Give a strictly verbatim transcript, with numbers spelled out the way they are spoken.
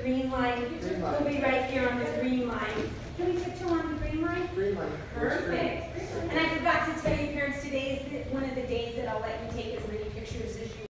green line. Green line. We'll be right here on the green line. Can we tiptoe on the green line? Green line. Perfect. And I forgot to tell you parents, today is the- one of the days that I'll let you